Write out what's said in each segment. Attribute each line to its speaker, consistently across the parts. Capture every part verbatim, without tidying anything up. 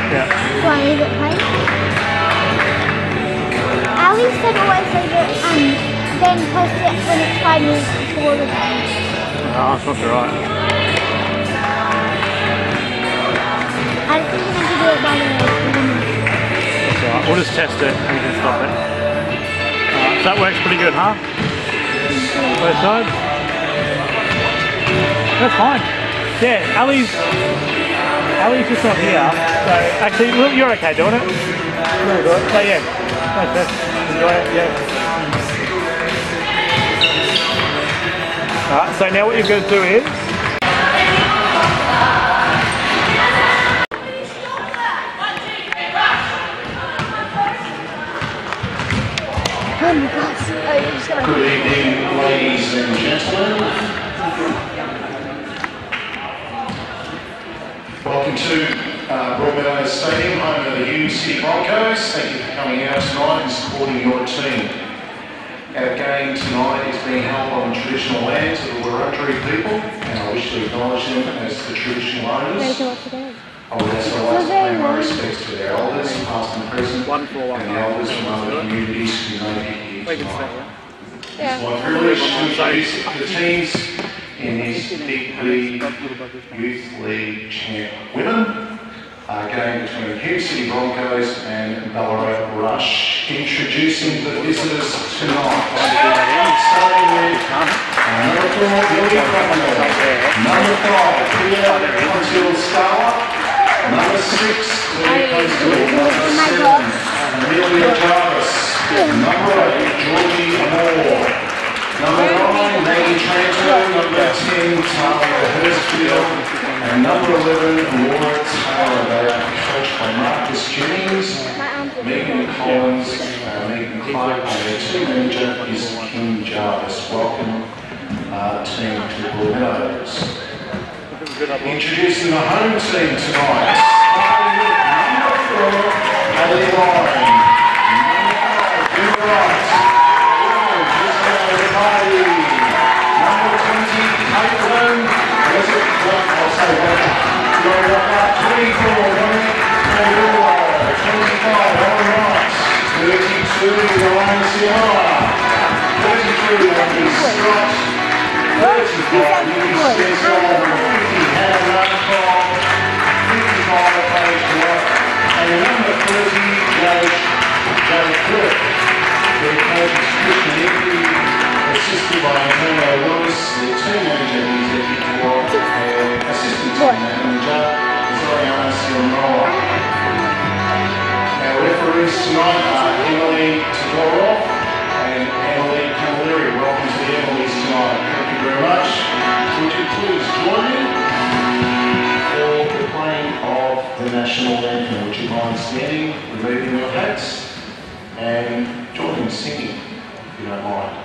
Speaker 1: Yeah.
Speaker 2: Do I leave it plain? Ali said always leave it and then press it when it's five minutes before the game.
Speaker 1: Oh, that's not right.
Speaker 2: I don't think you have to do it by the way.
Speaker 1: That's alright. We'll just test it and we can stop it. Alright, so that works pretty good, huh? Both sides? That's fine. Yeah, Ali's Ali's just not here. So actually, look, you're okay doing it. Really good. So yeah, that's it. Enjoy it. Yeah. Alright. So now what you're going to do is.
Speaker 2: Oh my gosh. Oh, you're just gonna...
Speaker 3: Good evening, ladies and gentlemen. Welcome to uh, Broadmeadows Stadium, home of the Hughes City Broncos. Thank you for coming out tonight and supporting your team. Our game tonight is being held on the traditional lands of the Wurundjeri people, and I wish to acknowledge them as the traditional owners. I would also like to pay my respects to their elders, past and present, and the elders from other communities who may be here tonight. It's my privilege to introduce the teams in this Big League Youth League Champ Women, uh, game between Hughes City Broncos and Ballarat Rush. Introducing the visitors tonight. Starting with number four, Billy Crocodile. Number five, Pierre Contil Scala. Number six, Billy Contil. Number seven, Amelia Jarvis. Number eight, Georgie Moore. Number nine, Maggie Tranter. Number ten, Talia Hurstfield. And number eleven, Laura Taylor. They are coached by Marcus Jennings, Megan Collins, uh, Megan Clark, and their team manager is Kim Jarvis. Welcome, uh, team, to Broadmeadows. Introducing the home team tonight, starting with number four, Ellie Lyon. Number five, Bill Wright. Party. Number twenty, Caitlin. Was it? I'll say that. twenty-four, Dominic Maguire. twenty-five, Ellen Wright. thirty-two, Ryan Ciara. thirty-three, Andy Scott. thirty-five, Louis Spencer. fifty, Hannah Rancroft. fifty-five, Paige Watt. And number thirty, Jake Kirk. The coach is Christian Ivy, assisted by Antonio Lewis, the team manager is Eddie Dwyer, and assistant team manager Zoriana Silmora. Our referees tonight are Emily Todorov and Emily Camilleri. Welcome to the Emily's tonight. Thank you very much. Would you please join me for the playing of the national anthem? Would you mind standing, removing your hats, and joining singing, if you don't mind.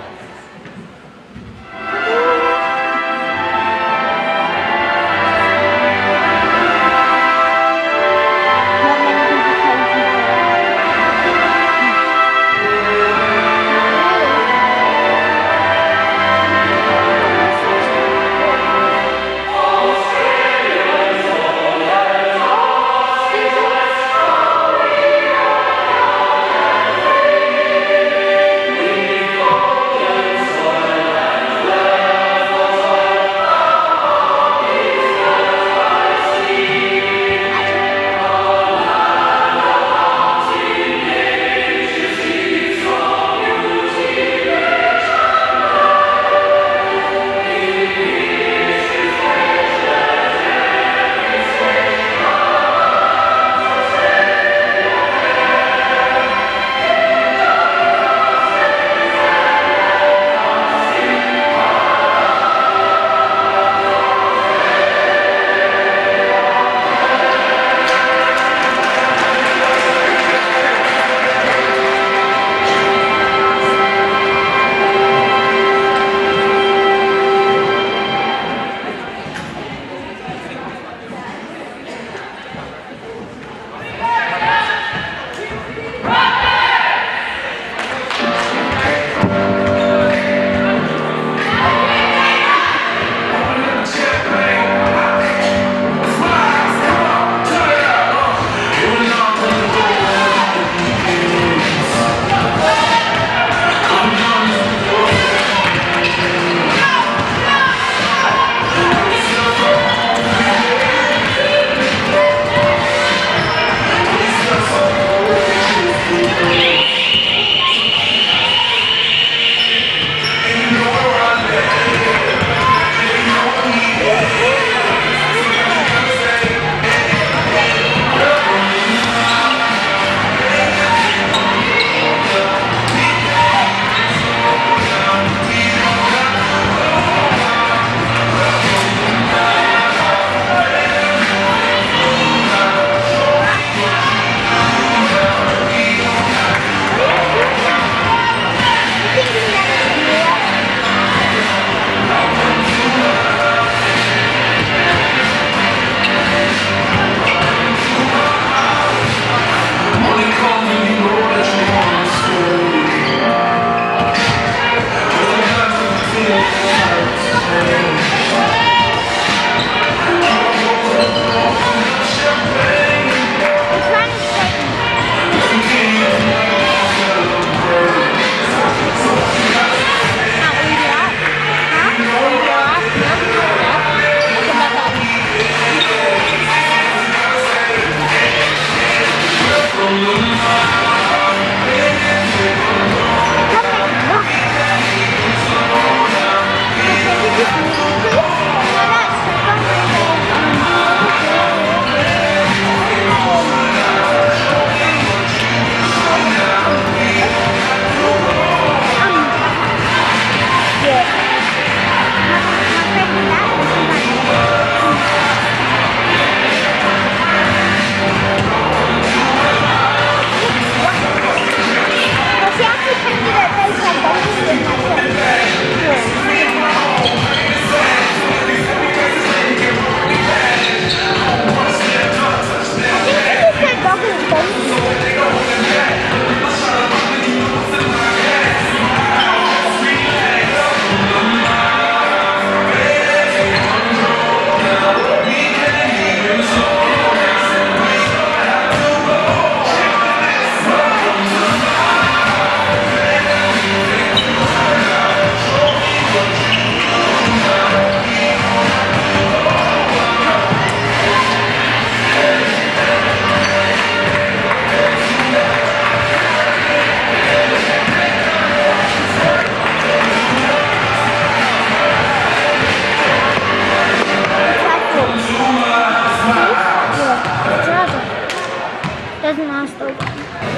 Speaker 2: doesn't last so long.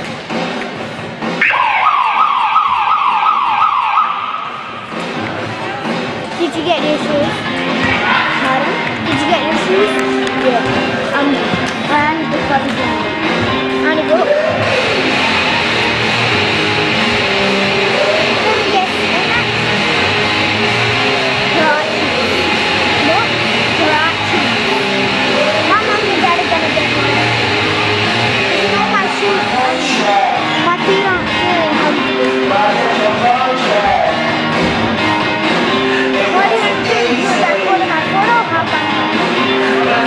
Speaker 2: Did you get your shoes? Pardon? Did you get your shoes? Yeah. Um, and the club is down. And go. Let me guess. Karachi. What? Karachi. My mom and dad are gonna get mine. You know my shoes. My feet aren't feeling comfortable. What is it? Is that one of my photo? How about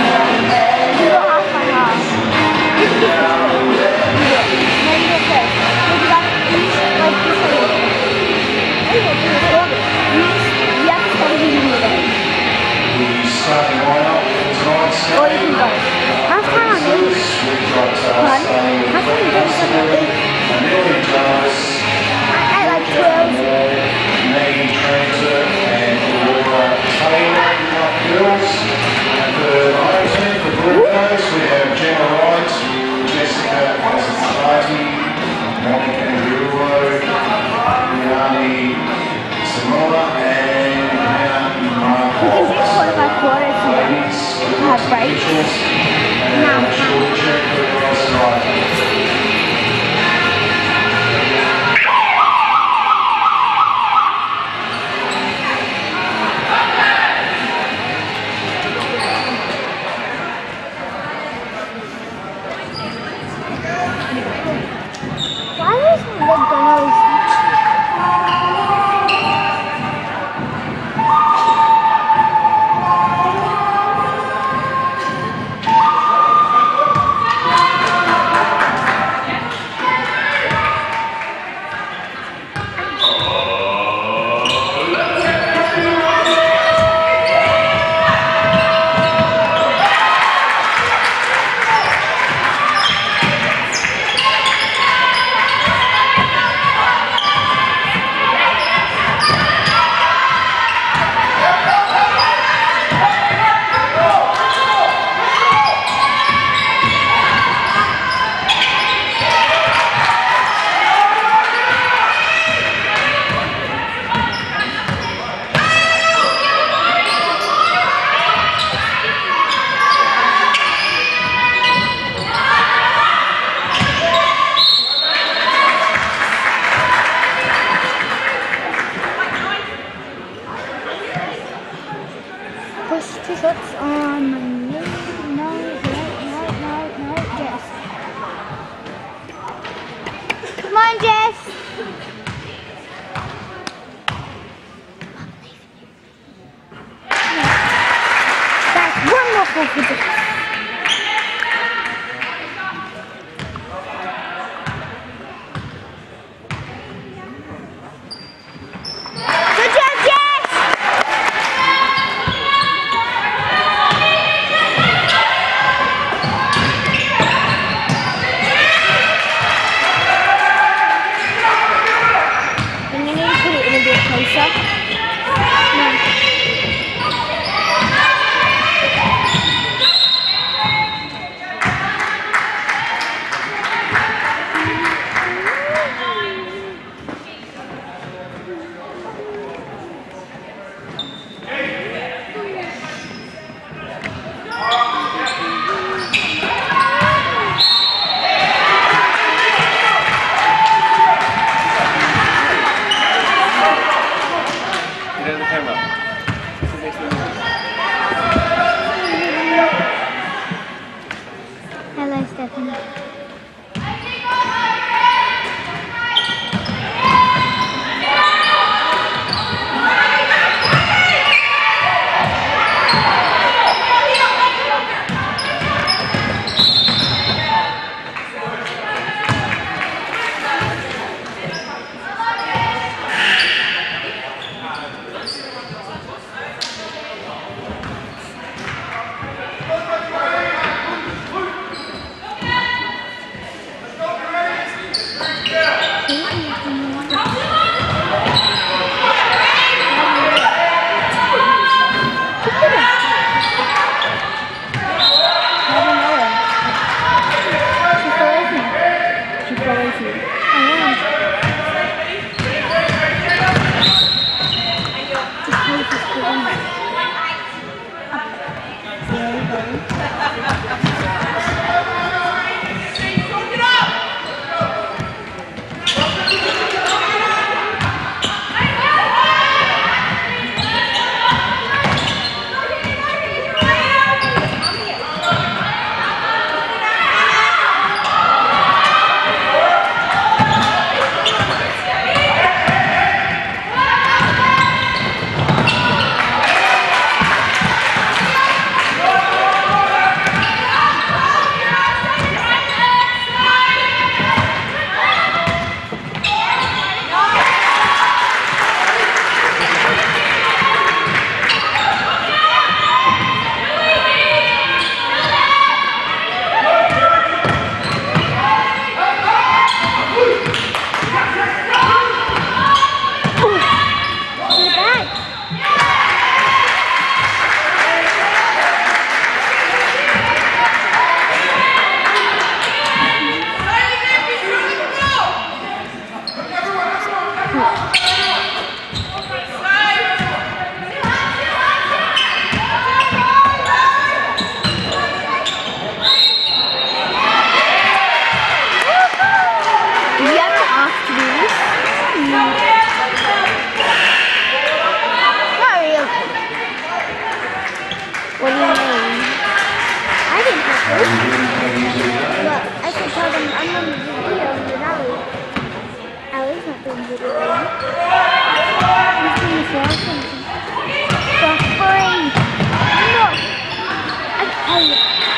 Speaker 2: mouse something. For free. No. I paid.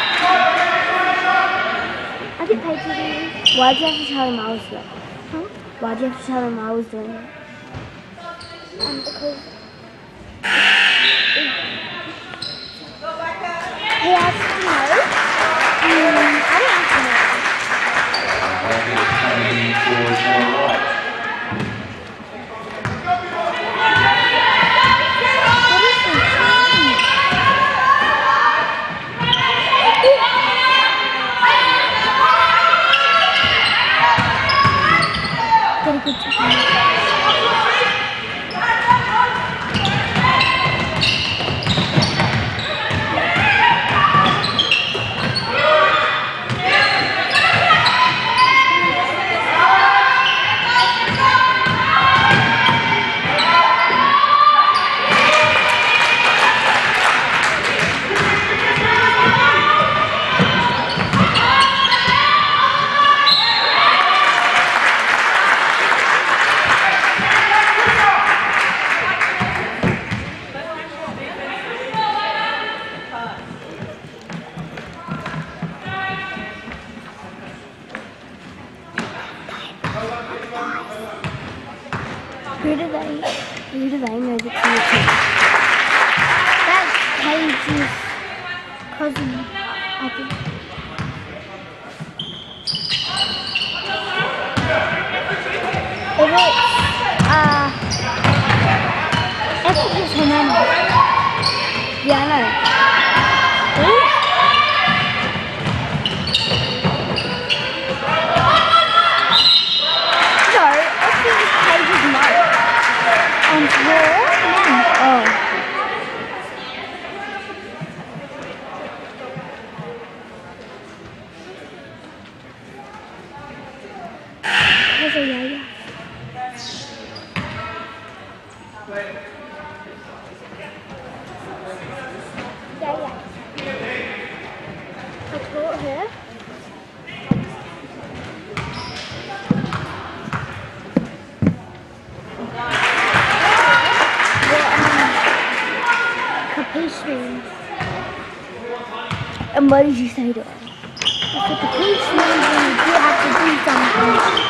Speaker 2: I get paid to do this. Why do you have to tell him I was doing it? Huh? Why do you have to tell him I was doing it? Um, because he has to know. Um, I don't have to know. Get a good time. Who do they, who do they know the creator? That's Paige's cousin, I think. If it's, uh, if it's her name. Yeah, I know. Ooh. No, I think it's Paige's mother. And her? Oh. There's a yo-yo. Yeah, yeah. I taught her. And what did you say to her? I said, capiche means when you do have to do something.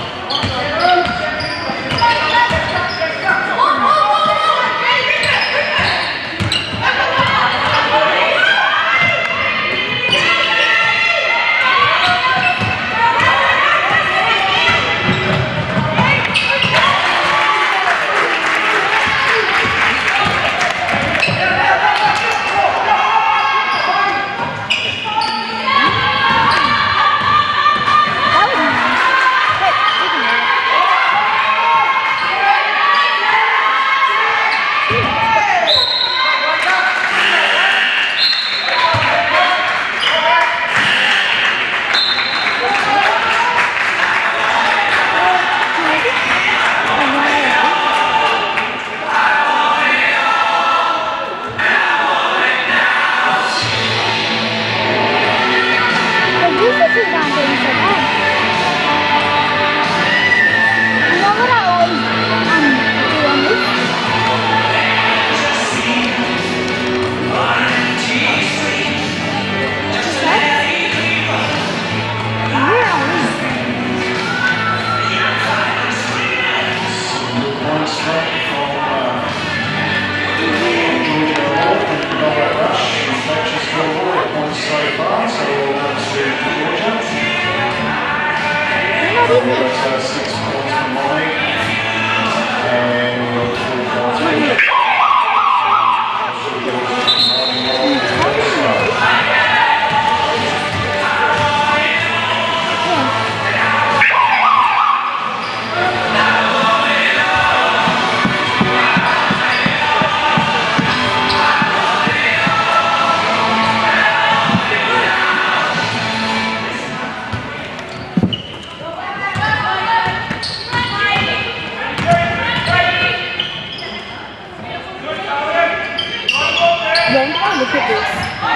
Speaker 2: Look at this.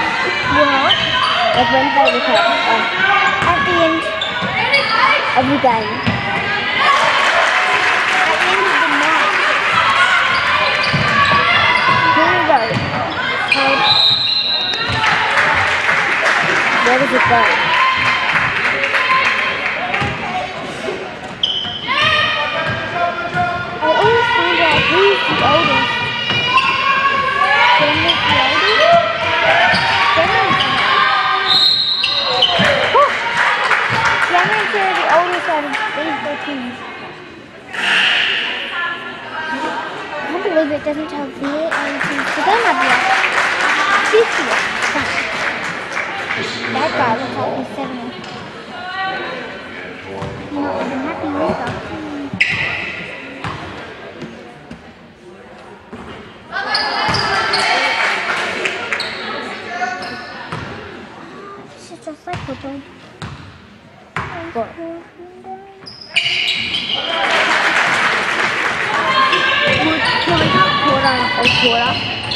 Speaker 2: What? Like when did I look at uh, at the end of the game. At the end of the match. go? Um, where does it go? I always find out who's the oldest. Then is the oldest? Then is oh! Youngins are the oldest out of these four teams. I can't believe it doesn't tell V A and teams. So they have like fifty. That guy looks like he's seventy. I'm not even happy with that. This is just like football. But can we have quarter or quarter?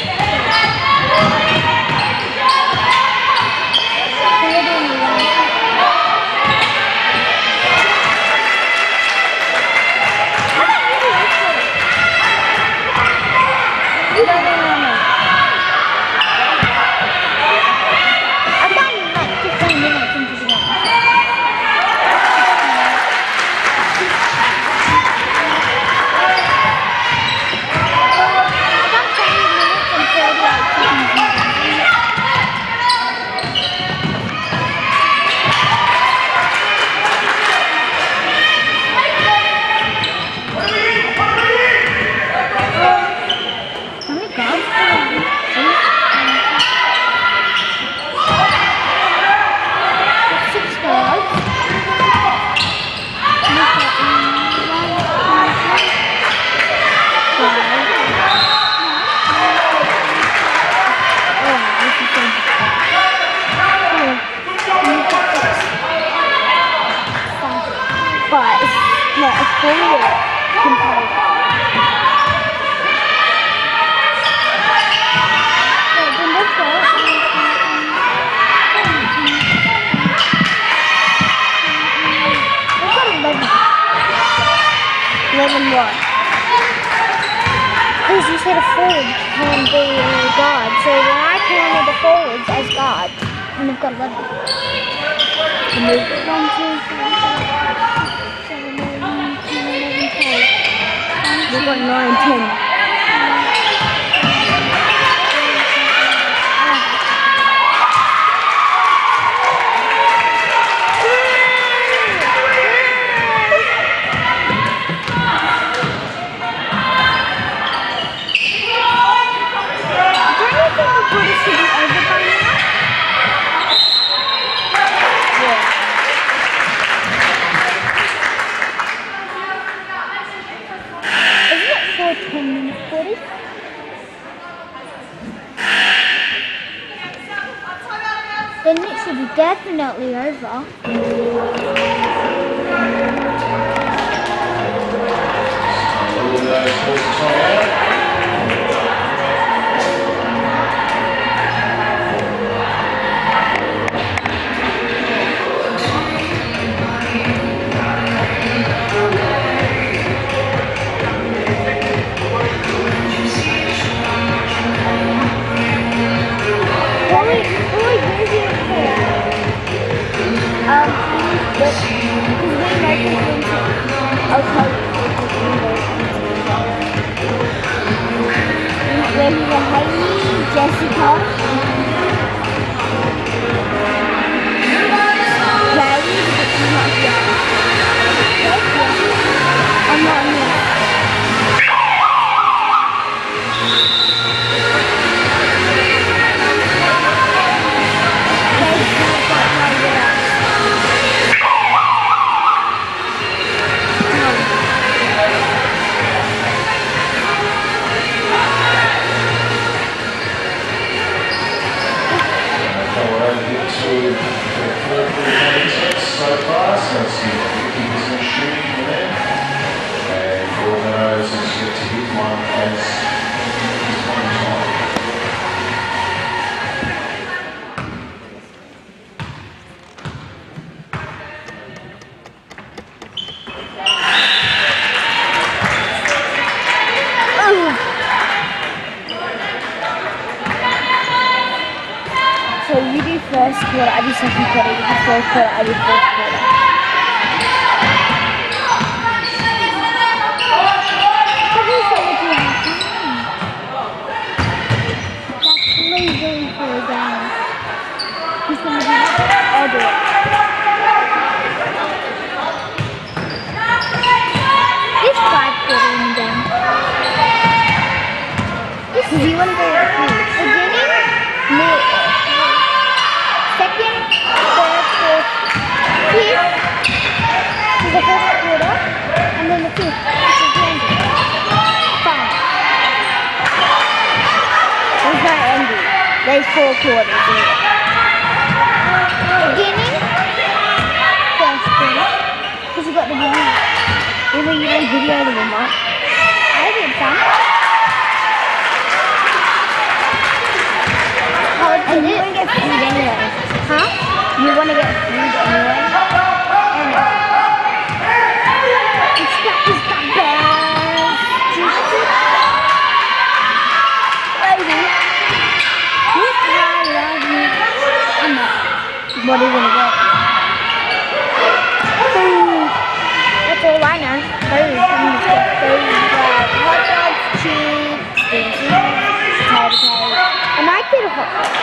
Speaker 2: But it's not a full compared. Wait, then let's go. We've got eleven. eleven what? Because you said a forward can be a guard. So when I counted the forwards as guard, and we've got eleven. And we've got one, two, three, four. We've got nine, ten. Don't you think the quarter should be over by now? Yeah. For ten minutes forty. Then it should be definitely over. Um, but because we know this I'll tell you. When we were Haley, Jessica, Jerry, but she's not here. I'm not here. No. quarter, every second quarter, every fourth quarter, every fourth quarter. But he's so much you have to win. That's losing for a game. He's gonna do that. I'll do it. This five quarter in the game. This is you want to go beginning, mid, second, third, fourth, fifth is the first quarter, and then the fifth, which is the ending. Five. There's no ending. There's four quarters in it. Beginning, first quarter, because you got the beginning. Remember you don't video the remote? I did some. And you want to get food anyway. Huh? You want to get food anyway? And it's the, it's the best. Lady. This guy loves me. I'm not. What are you going to get? Food. That's all I know. Food. I'm going to get food. Like hot dogs, cheese, potato cake. And I did a hot dog.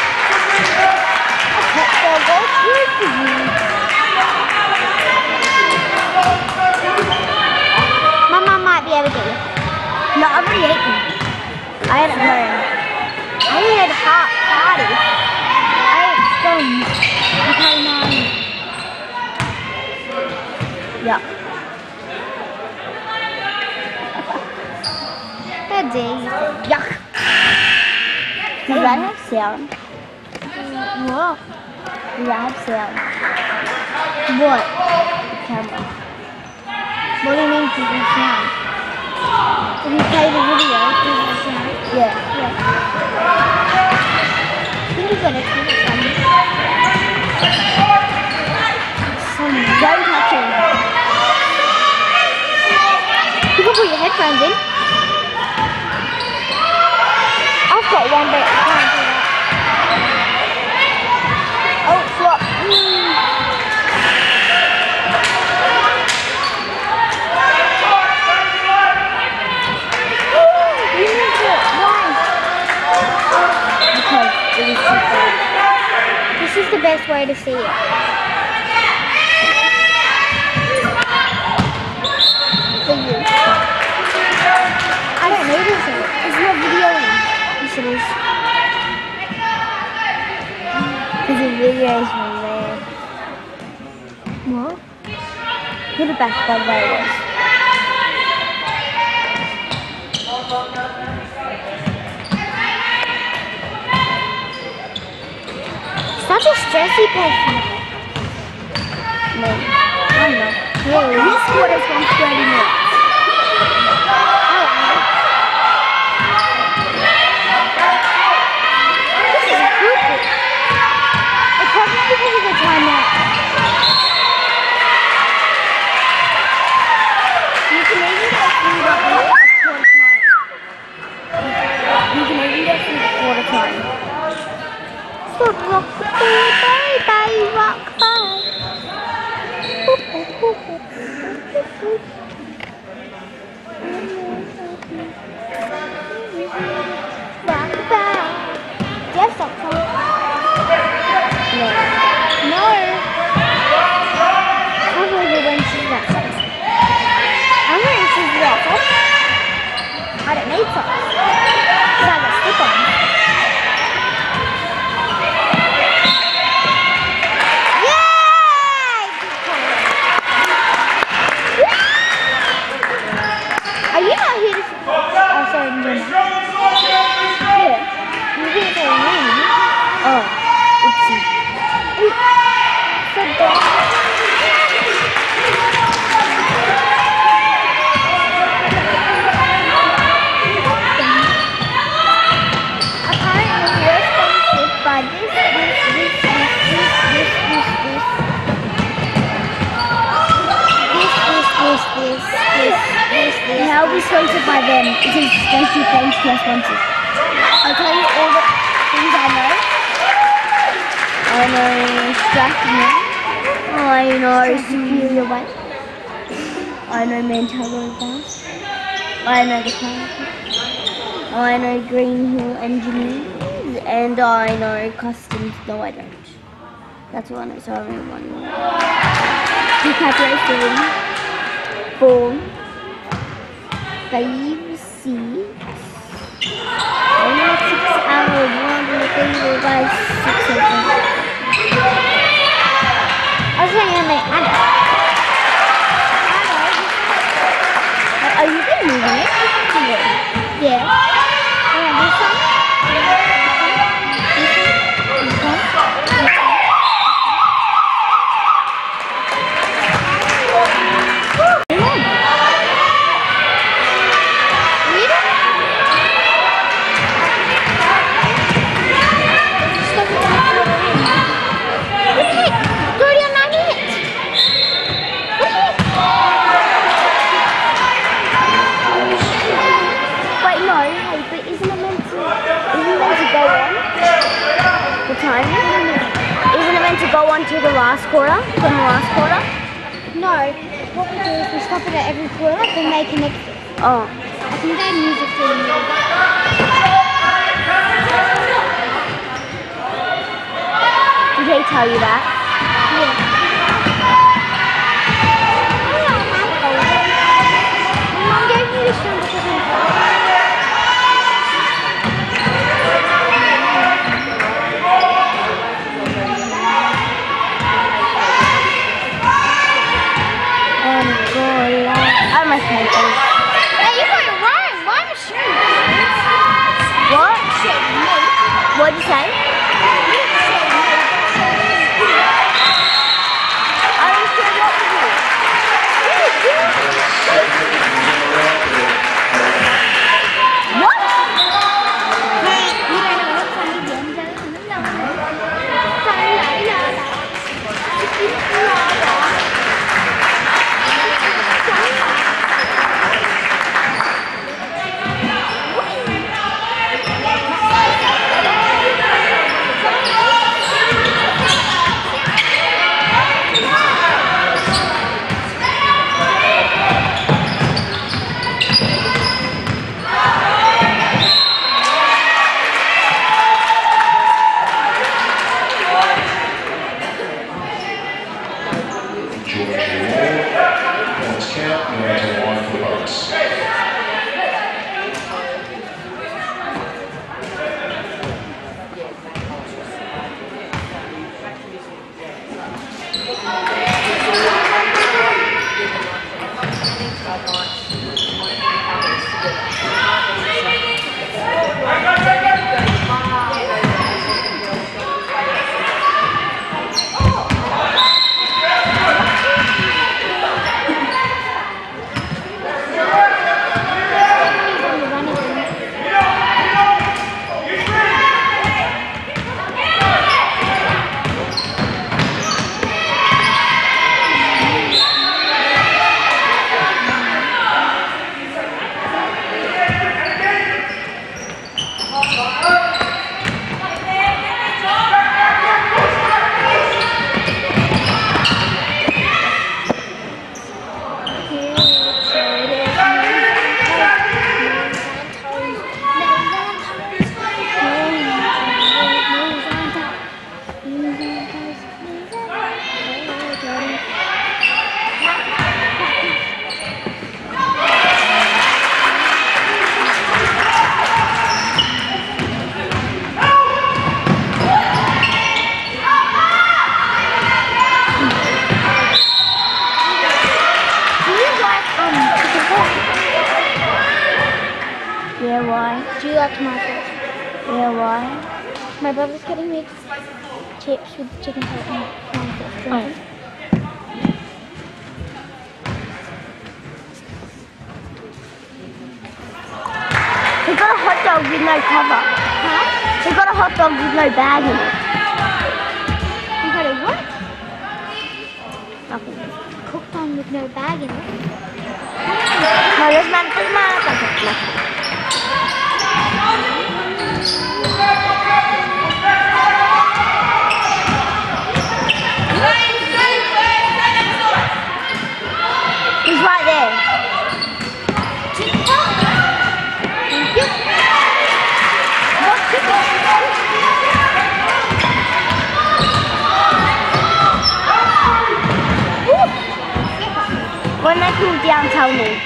Speaker 2: My mom might be able to. No, I've already eaten. I had it home. I had hot party. I ate scones. Okay, mine. Yeah. How dare you? Yuck. Does that have sound? What? Does that have sound? What? The camera. What do you mean does it sound? If you play the video, does it sound? Yeah. Yeah. I think you gotta turn it on. Some don't touch it. You can put your headphones in. I've got one, but I can't do that. Oh, flop. Mm. You moved it. Why? Because it was too far. This is the best way to see it. For you. I don't need it. It's not videoing. Yes, it is. Because the video is from there. What? Put it back by the way it was. Such a stressy person. No, I'm not. Really, this quarter's from thirty minutes. I don't need socks. Because I got slip-ons. Yay! Are you not here to... Oh, sorry, I'm doing that. Yeah. You're here to me. Oh, oopsie. So bad. By this, this, this, this, this, this, this, this. This, this, this, this, this, this, this. Now we're sponsored by them. It is Stacy French Care Sponsors. I'll tell you all the things I know. I know Strathmore. I know Superior Way. I know Mantello Bus. I know the Park. I know Green Hill Engineers. And I know Customs. No, I don't. That's all I know, so I only one more. DiCaprio three. Four. Five, six. I know six hours. One, two, three, five, six, seven. I was saying, I know. Are you been moving it? Yeah. Alright, this one. This one. This one. To the last quarter, from the last quarter?
Speaker 4: No, what we do is we stop it at every quarter, then they connect it.
Speaker 2: Oh.
Speaker 4: I think they have music for you.
Speaker 2: Did they tell you that?
Speaker 4: Yeah. My mom gave me this one because I'm
Speaker 2: I must make it.
Speaker 4: Hey, you got it wrong. Why am I shooting?
Speaker 2: What? What'd you say? I don't care what we do. What?
Speaker 4: You don't know what funny games are.
Speaker 2: Do you like tomatoes? Yeah, why?
Speaker 4: My brother's getting me chips with chicken powder and
Speaker 2: Oh. He got a hot dog with no cover.
Speaker 4: Huh?
Speaker 2: He got a hot dog with no bag in it.
Speaker 4: You got a what?
Speaker 2: Nothing.
Speaker 4: Cooked on with no bag in it.
Speaker 2: No, there's not. There's not. Nothing. Nothing. down and tell me.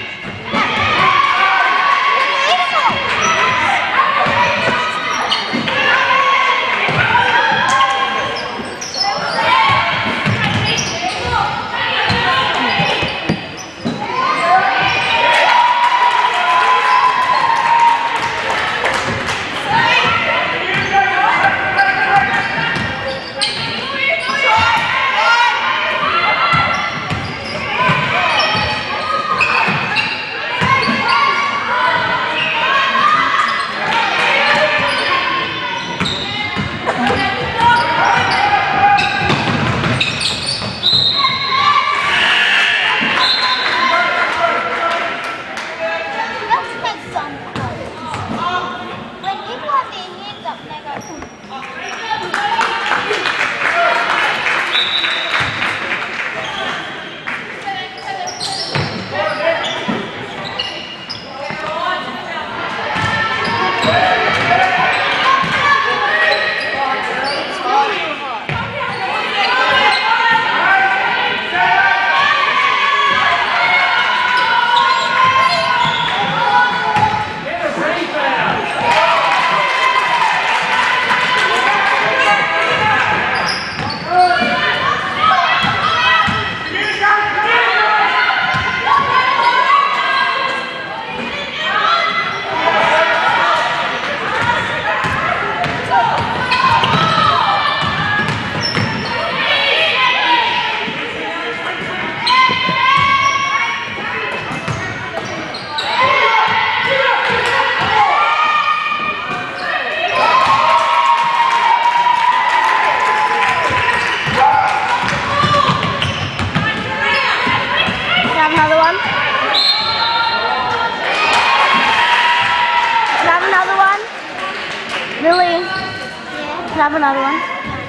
Speaker 2: Have another one,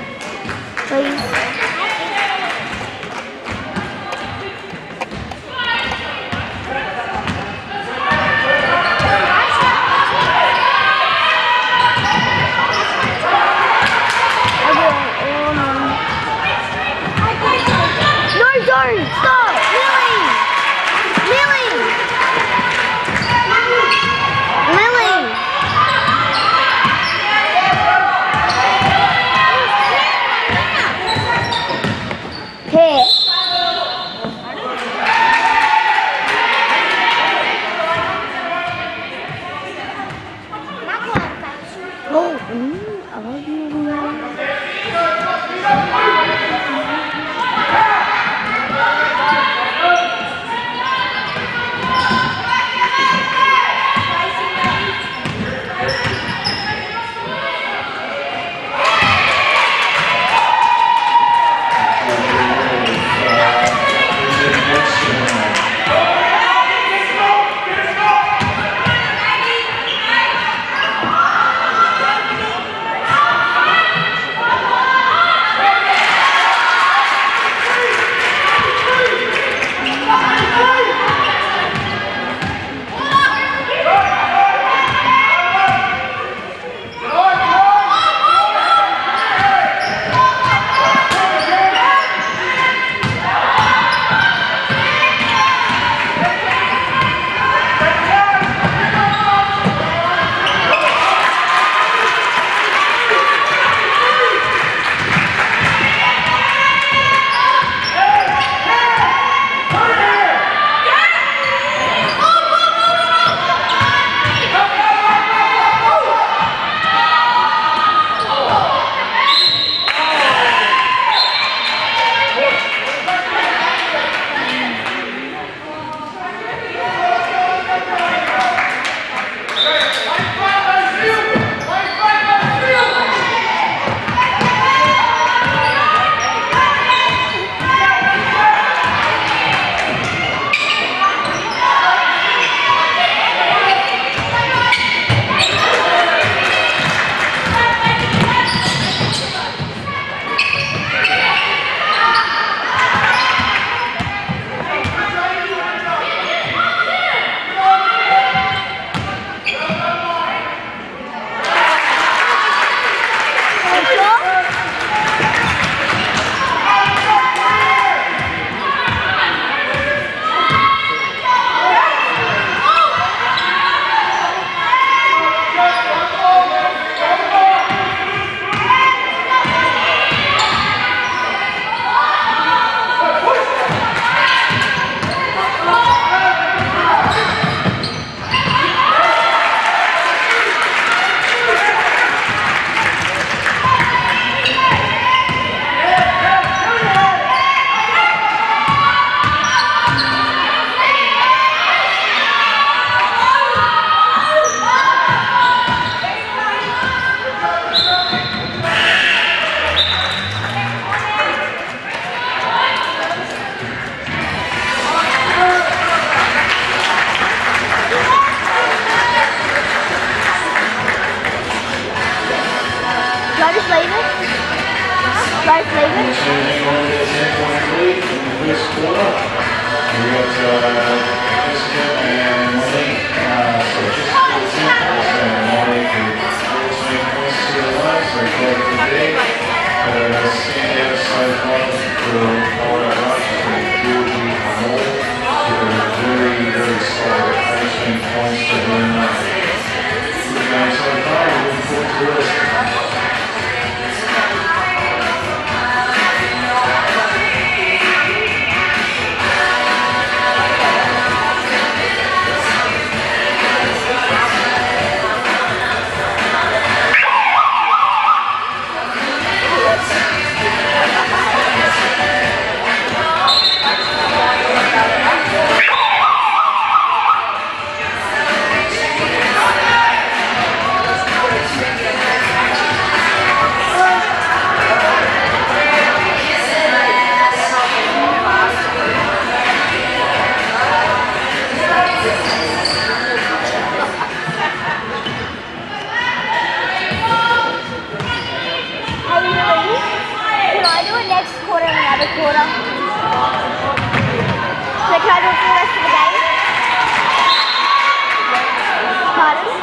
Speaker 2: please. No, don't stop, Lily, Lily, Lily. quarter. So can I do it for the rest of the game? Pardon?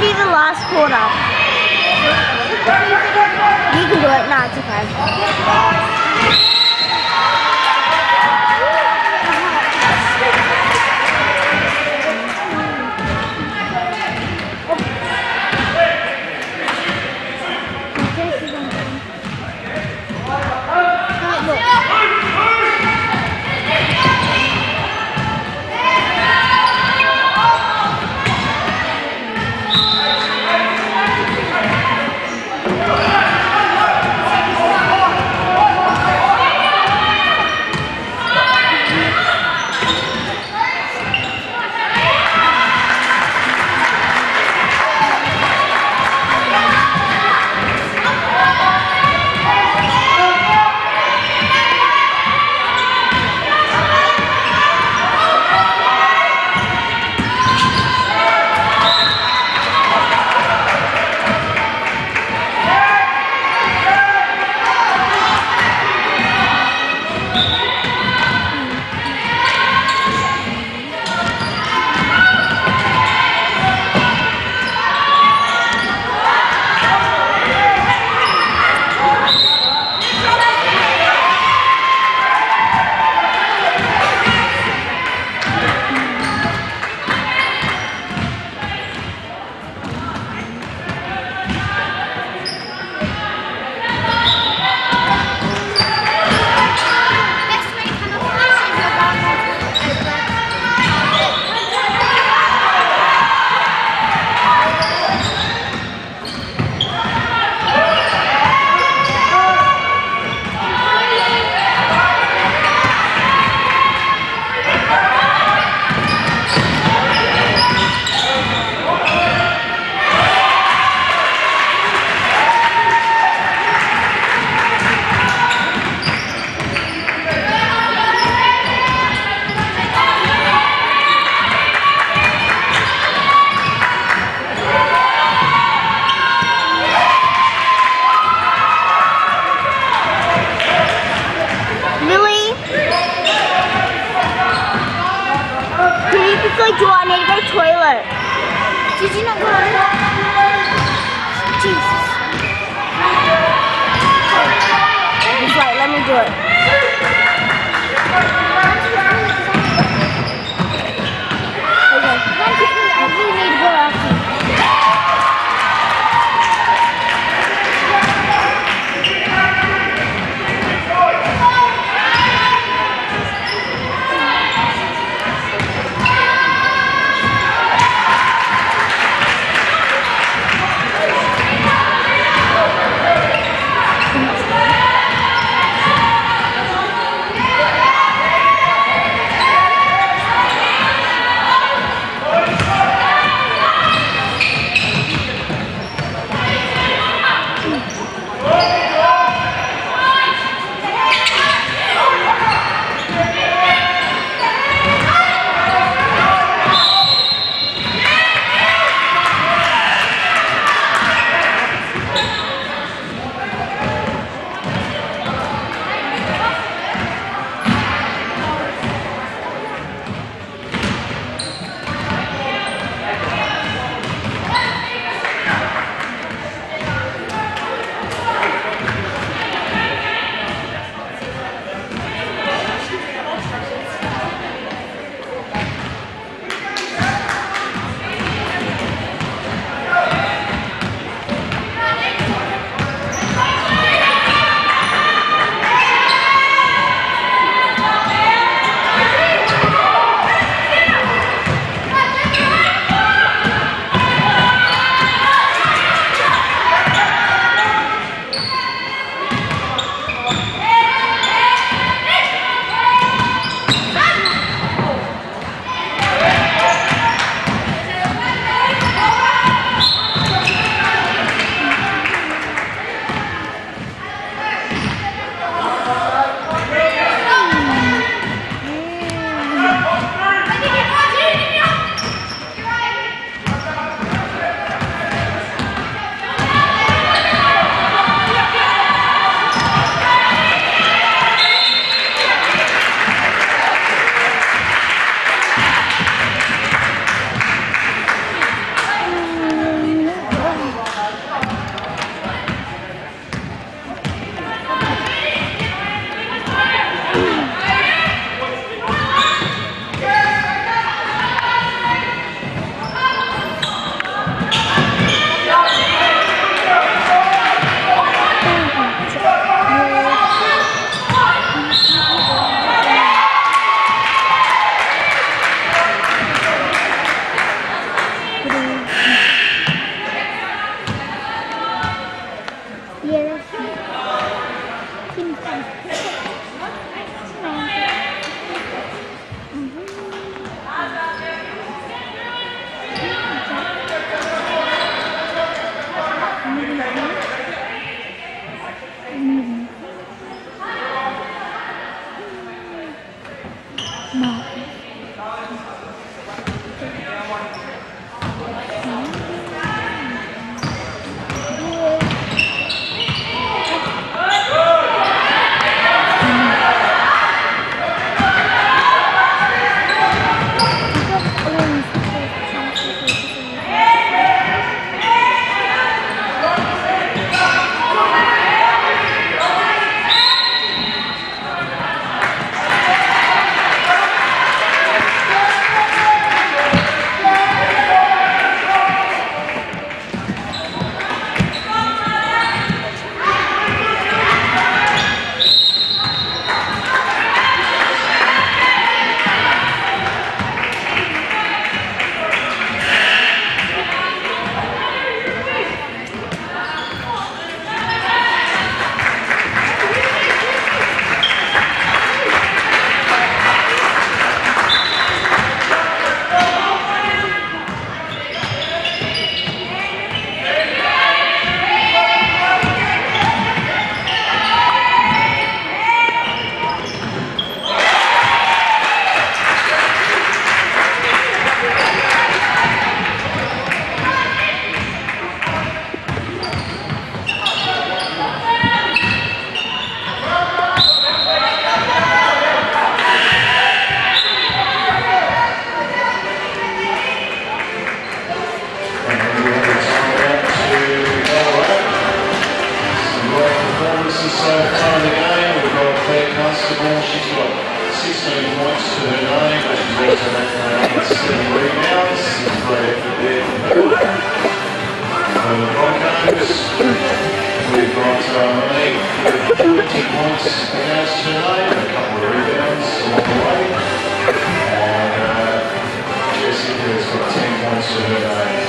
Speaker 2: do the last quarter. You can do it. No, it's okay. Do I need to go to the toilet? Did you not go on it? Jesus. He's right, let me do it. Okay. I really need to go after you.
Speaker 3: far in the game, we've got Claire Constable. She's got sixteen points to her name, but she's also making her own seven rebounds. It's a great effort there for her. For the Broncos, we've got uh, Monique with twenty points against her name, a couple of rebounds along the way. And uh, Jessica's got ten points to her name.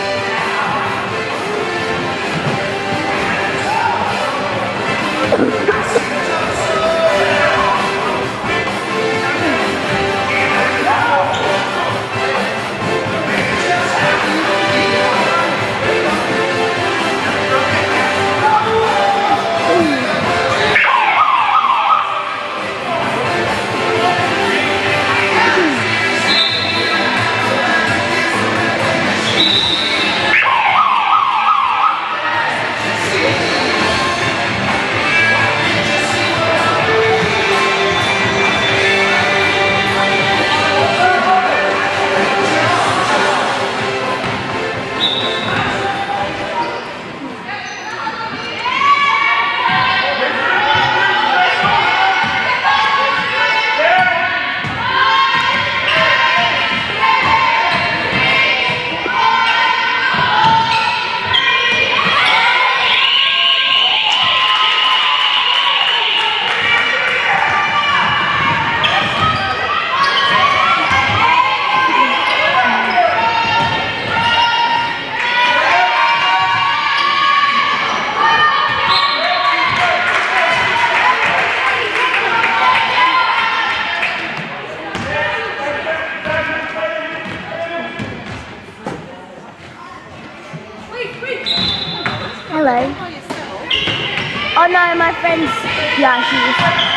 Speaker 2: Hello. Oh no, my friend's, yeah, she's.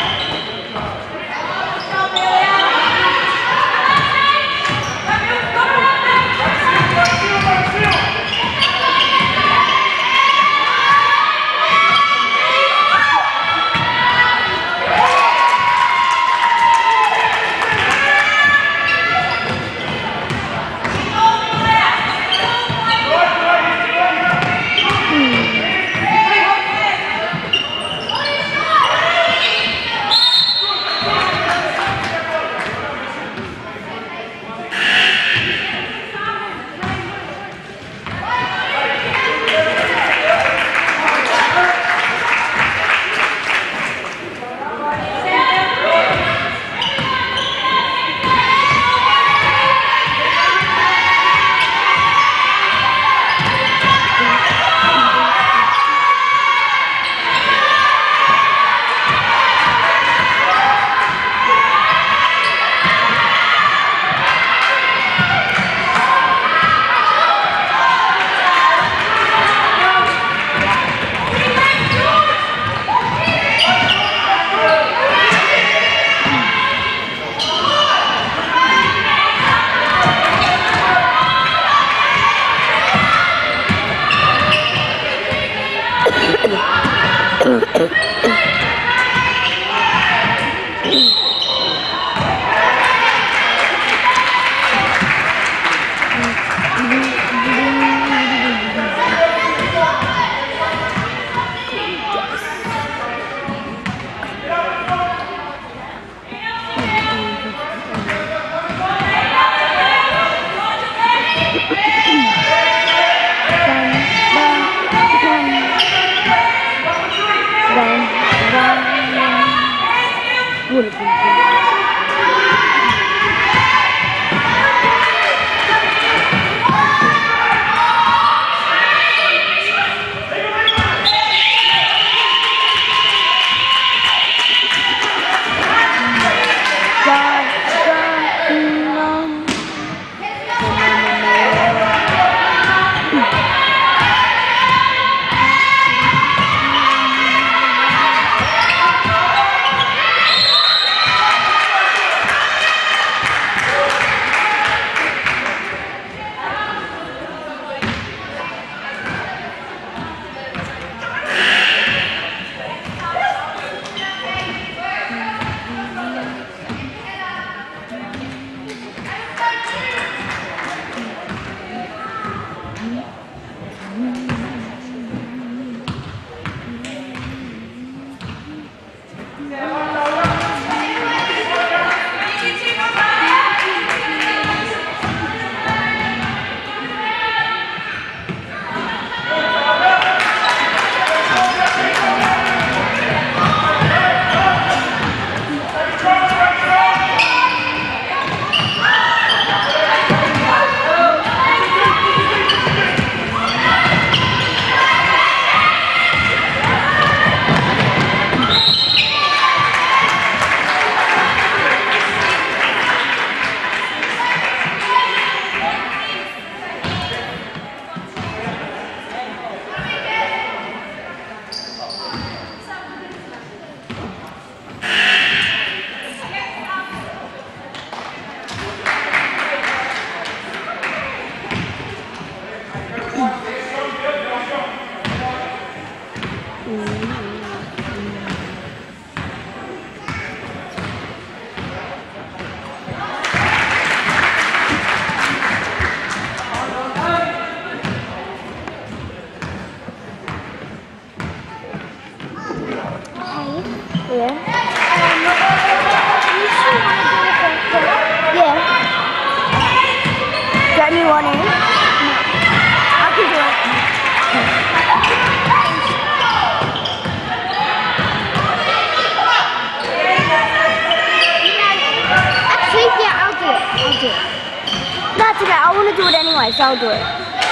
Speaker 2: want to do it anyway, so I'll do it.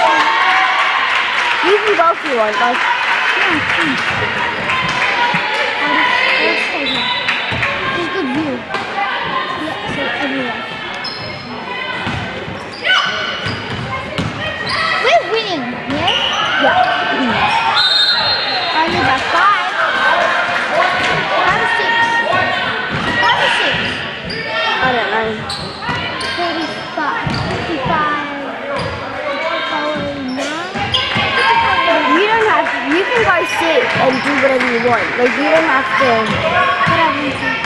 Speaker 2: You can go if you want, like.
Speaker 4: I'll stay here. There's good view. Yeah, so everywhere. We're winning, yeah?
Speaker 2: Yeah.
Speaker 4: Only by five. Five or six. Five or six.
Speaker 2: I don't know.
Speaker 4: Thirty-five. Fifty-five.
Speaker 2: You don't have to, you can go sit and do whatever you want. Like, you don't have to.
Speaker 4: What I want to.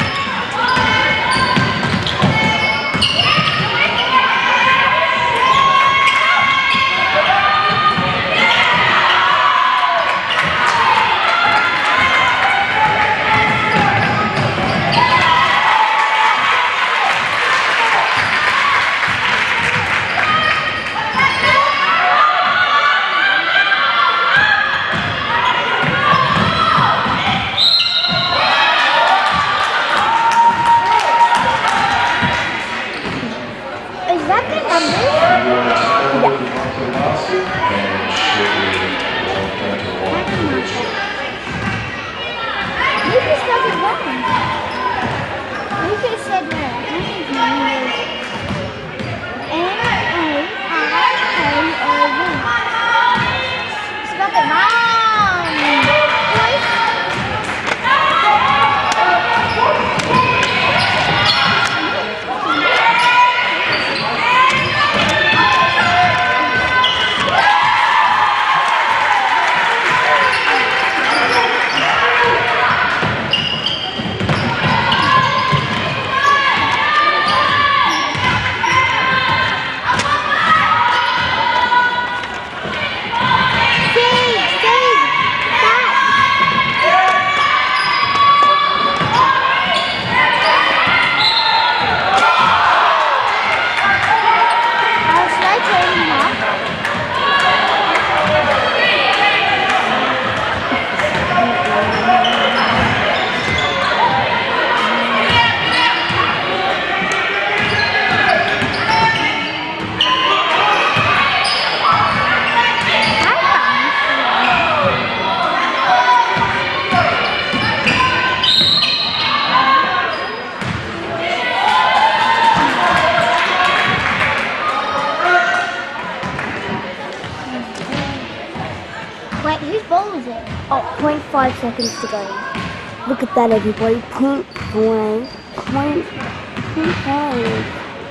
Speaker 4: Is that the number? You just got it wrong. You could have said no. I think mine was N A I K O V. She got it wrong. Boys. Wait, whose ball is it?
Speaker 2: Oh, zero point five seconds to go. Look at that, everybody. Point blank. Point five.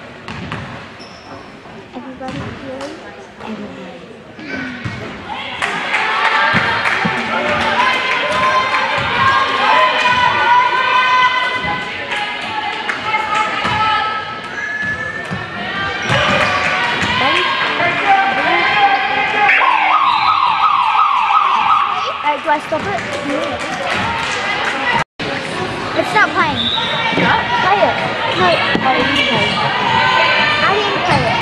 Speaker 4: Everybody really?
Speaker 2: Everybody.
Speaker 4: Alright, do I stop it? Let's stop playing.
Speaker 2: Play it. No, I didn't play.
Speaker 4: I didn't play it.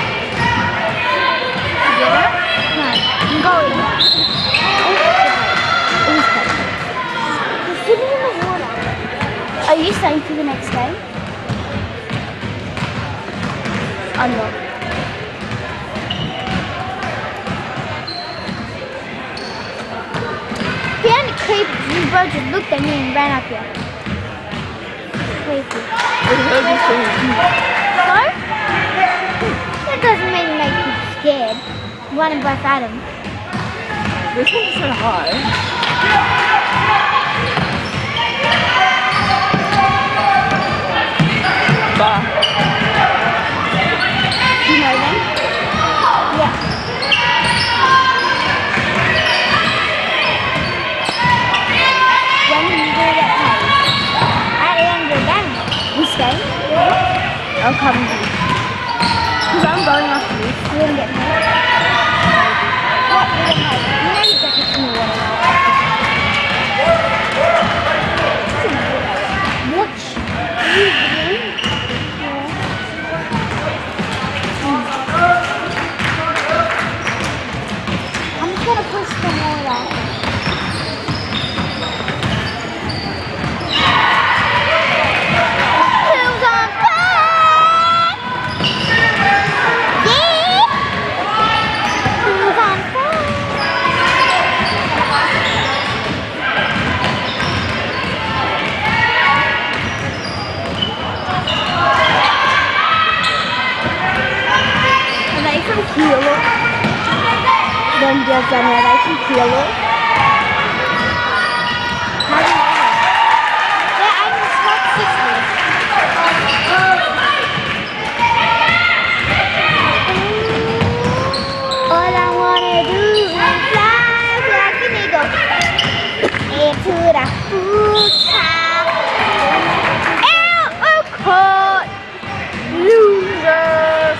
Speaker 4: You get it? No. I'm going.
Speaker 2: Please play.
Speaker 4: You're sitting in the water.
Speaker 2: Are you staying for the next game? I'm not.
Speaker 4: Behind the creep, you both just looked at me and ran up here. Creepy.
Speaker 2: I heard you saying.
Speaker 4: So? That doesn't mean you make people scared. Running both at him.
Speaker 2: This one's so high. Bah.
Speaker 4: Do you know them? Yeah. When are you gonna get paid? At the end of the game.
Speaker 2: This game? I'll come with you. Because I'm going after this.
Speaker 4: You didn't get paid. What? You didn't get paid. You know you got this in the water now. Watch. You did. I'm just gonna push the water. Who's on fire?
Speaker 2: Kilo. Then there's generation kilo. How do you know? Yeah, I just watched this one. All I wanna do is fly like an eagle into the food shop. Oh, caught losers.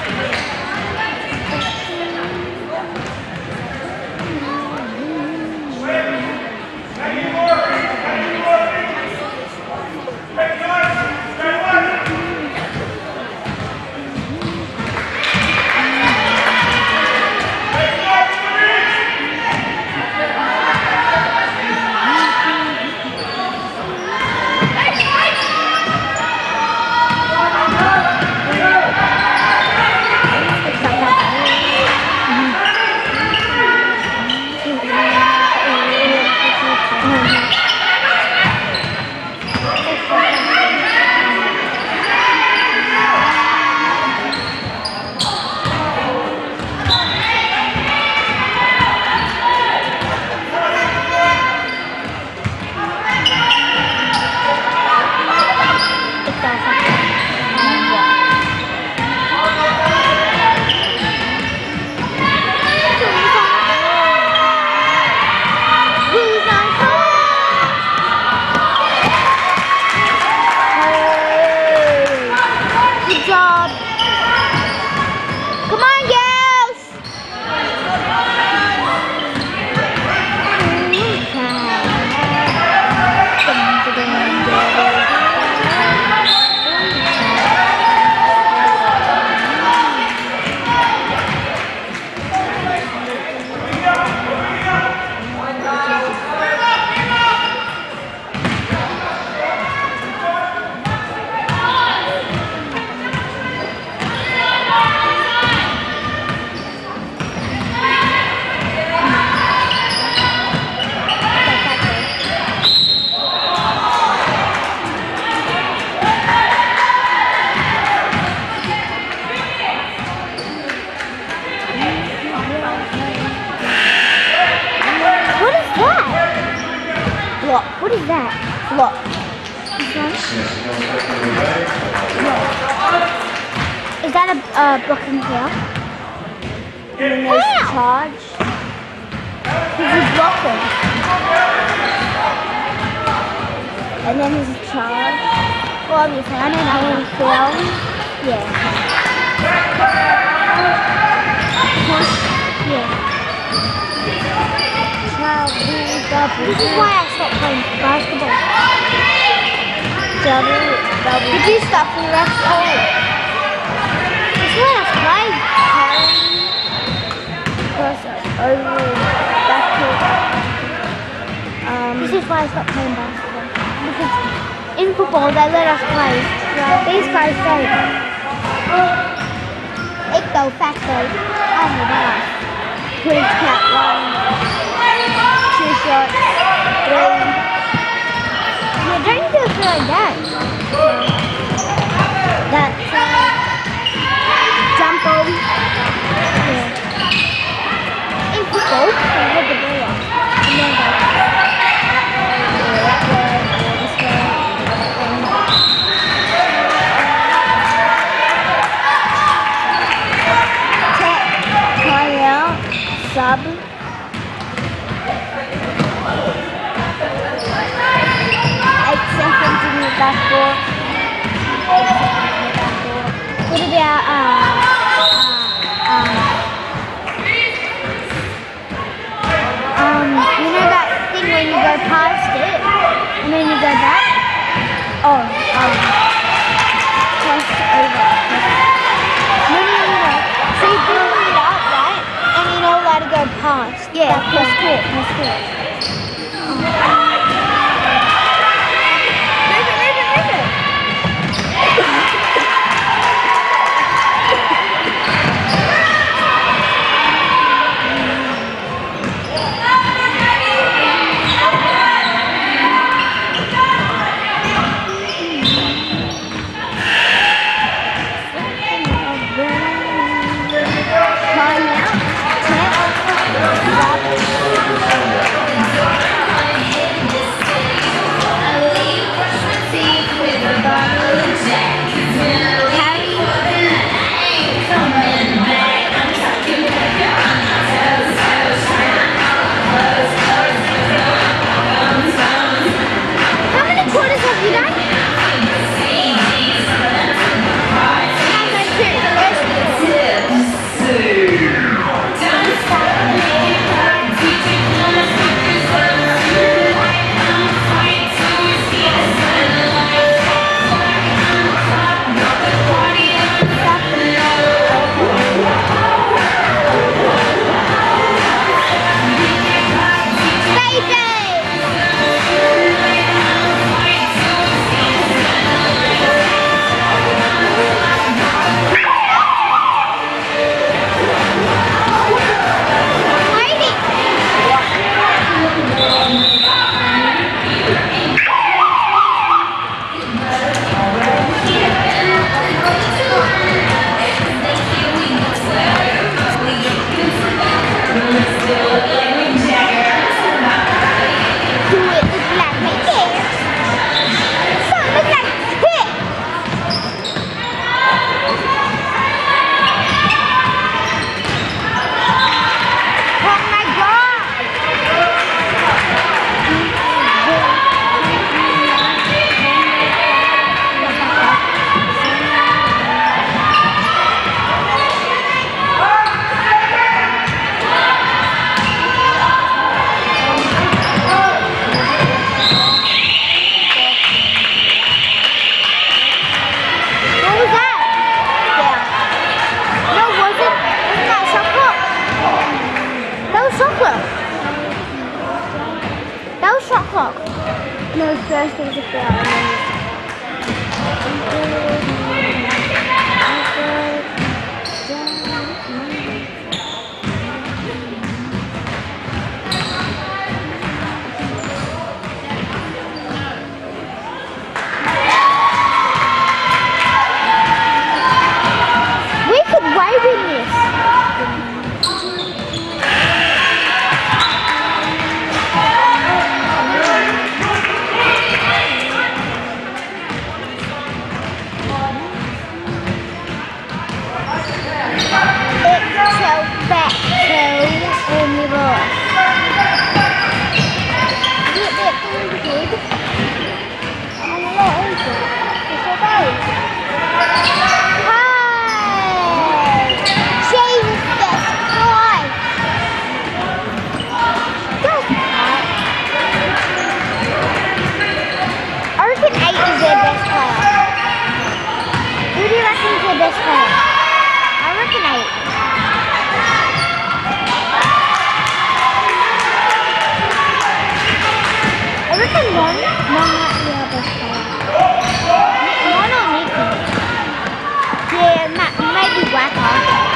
Speaker 2: What is that? Look. This one? Is that a uh, blocking tail? And then there's a charge. Because he's blocking. And then there's a charge. Well, obviously, I know that one fails. Yeah. Push. Yeah. This is why I stopped playing basketball. Double, double. Did you stop for the rest of it? This is why I played carrying, cross over, backwards. Um, this is why I stopped playing basketball. Because in football they let us play. So these guys don't. Ecto facto. Oh my gosh. Quick cat one. Two shots, three. Yeah, don't do it like that. That's uh, jump on. Yeah. In football, I hold the ball up. And then go that way, or this way, or that way. Tap, time out, sub. Seconds in the backboard. What about uh, uh, um, um, you know that thing when you go past it and then you go back? Oh, um, cross over. No, no, no, no. So you do it up, right? And you're not allowed to go past. Yeah, press court, press court. Oh. Time was first as a girl.
Speaker 4: We could wave in this. Best player. I reckon eight. I reckon one. One might be our best player. One or Nicky. Yeah, ma- maybe Wacker.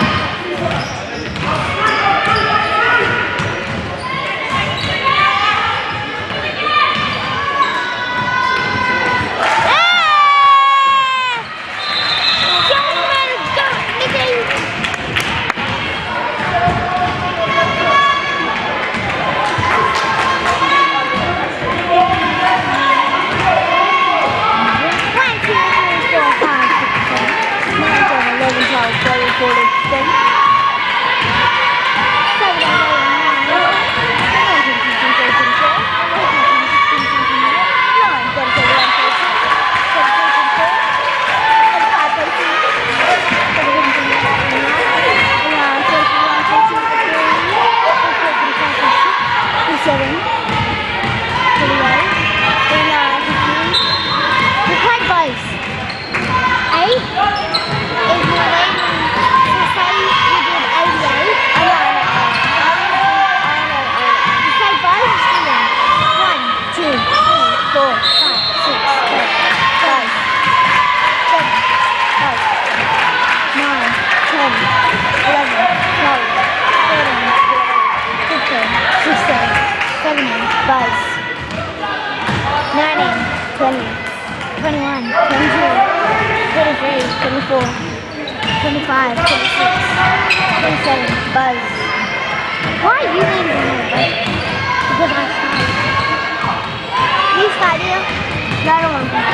Speaker 4: twenty-five, twenty-six, twenty-seven, Buzz. Why are you leaving me, Buzz? Because I started. You start here? No, I don't want to.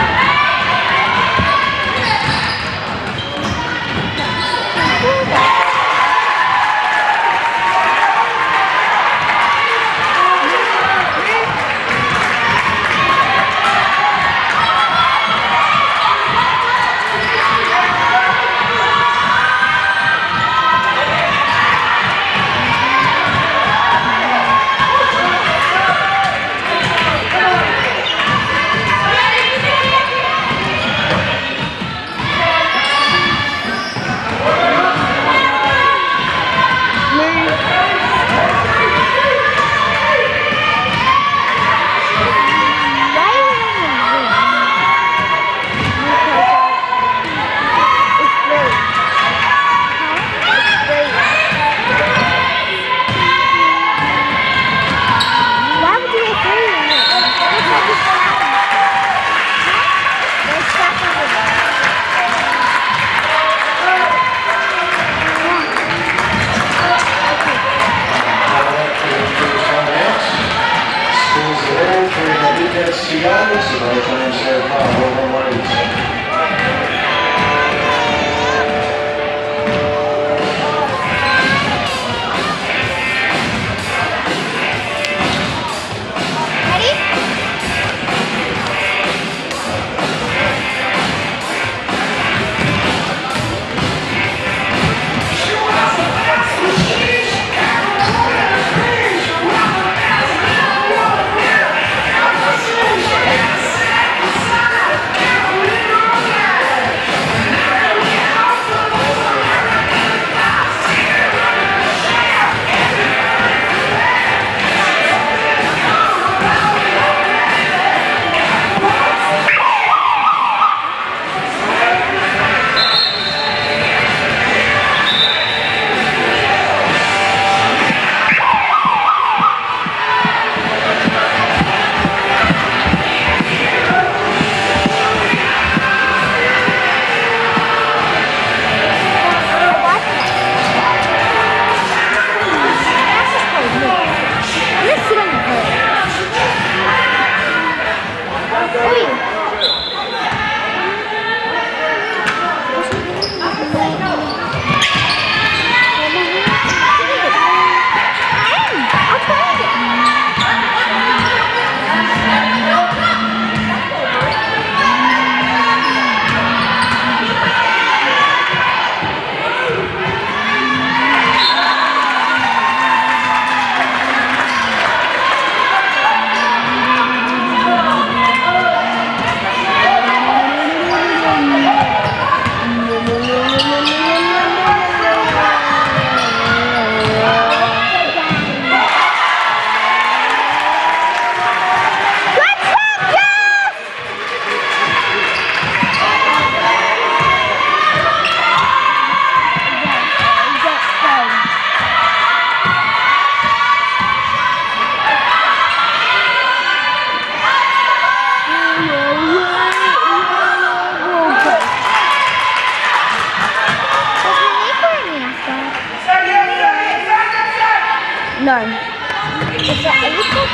Speaker 2: No. It's a, are you still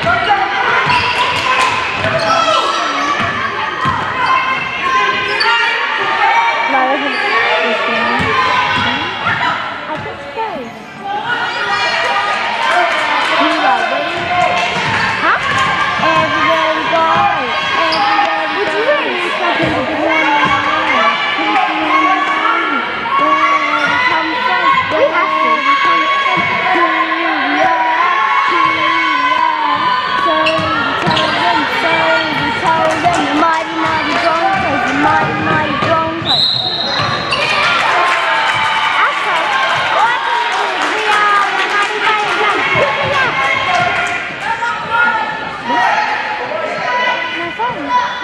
Speaker 2: No, it isn't. I think so. You are ready? Huh? Everywhere we go, everywhere we go. People wanna know, people wanna know where we come from. We have to. We come from. Who we are, who we are. So we tell them, so we tell them. The mighty, mighty Broncos, the mighty, mighty Broncos. Okay. What we are the mighty, mighty Broncos. My phone.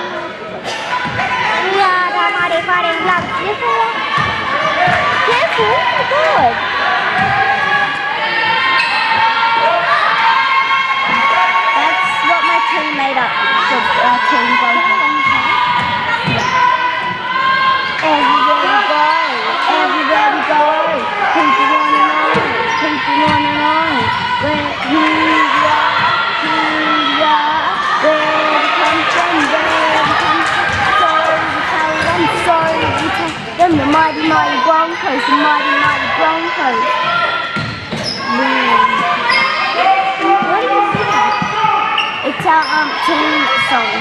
Speaker 2: We are the mighty, mighty Broncos. Careful, oh my God. That's what my team made up. So, uh, team Broncos. Everywhere we go, everywhere we go, people wanna know, people wanna know where who we are, who we are, where we come from, where we come from. So we tell them, so we tell them, the mighty, mighty Broncos, the mighty, mighty Broncos. Mm. What do you think? It's our um team song.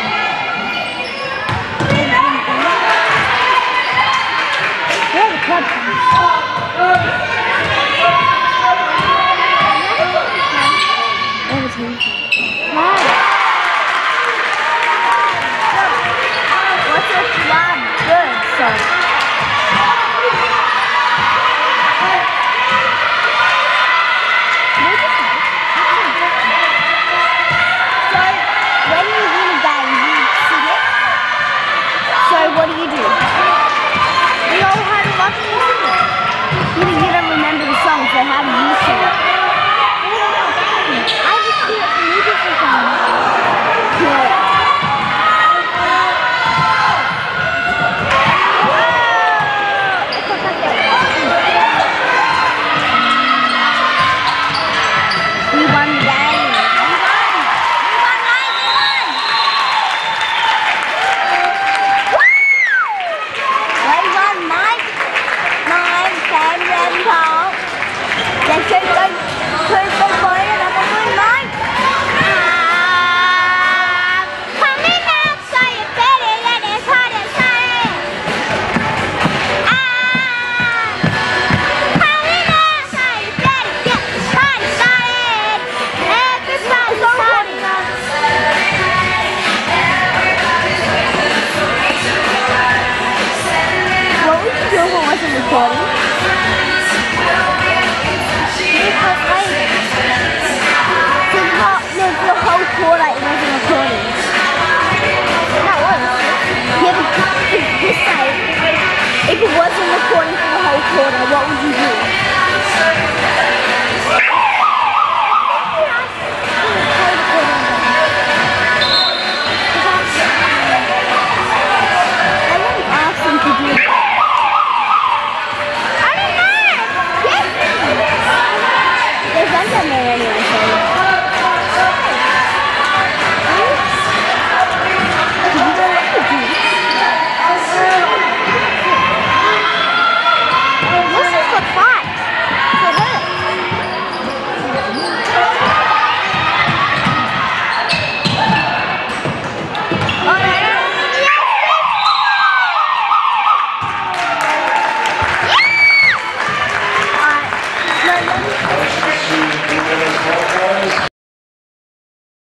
Speaker 2: Where the club comes from? Where the team comes from? Wow. What's your club good song? What did you say? So, when you win a game, you sing it? So, what do you do? We all had a lot of music. You, you don't remember the song, so how do you sing it? I just do it for music sometimes. Yeah. We won the game. We won! We won, Mike! We won! We won, Mike! Mike, ten, ten, twelve. Let's go, go, go, go, go, another one, Mike! Ah, coming up, so you better let it hard and tight. Ah, coming up, so you better get the party started. Everybody's starting up. What would you do if I wasn't recording? Because I... So the whole, no, the whole quarter it wasn't recording. That was. Yeah, but this side, if it wasn't recording for the whole quarter, what would you do? I wouldn't ask them to do that. I don't know! Yes! There's one down there anyway.